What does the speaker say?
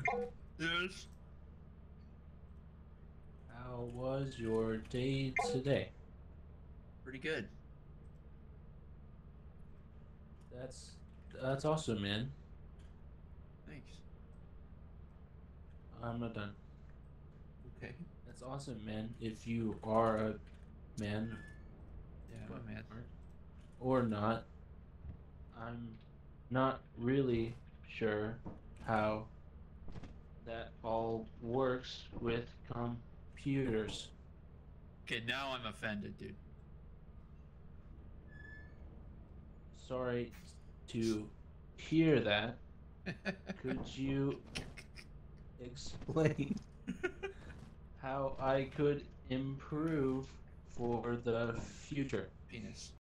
Yes. How was your day today? Pretty good. That's that's awesome, man. Thanks. I'm not done. Okay. That's awesome, man. If you are a man Yeah, I'm a but man. aren't or not, I'm not really sure how that all works with computers. Okay, now I'm offended, dude. Sorry to hear that. Could you explain how I could improve for the future? Penis.